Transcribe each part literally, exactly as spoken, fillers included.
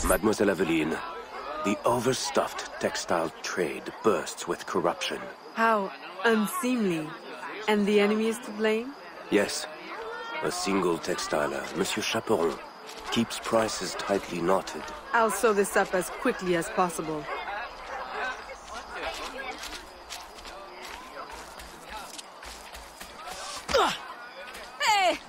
Mademoiselle Aveline, the overstuffed textile trade bursts with corruption. How unseemly. And the enemy is to blame? Yes. A single textiler, Monsieur Chaperon, keeps prices tightly knotted. I'll sew this up as quickly as possible. Hey!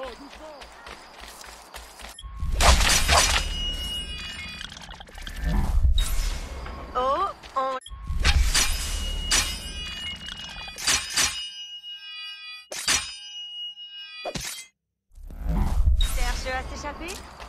Oh, on... Cherche à s'échapper?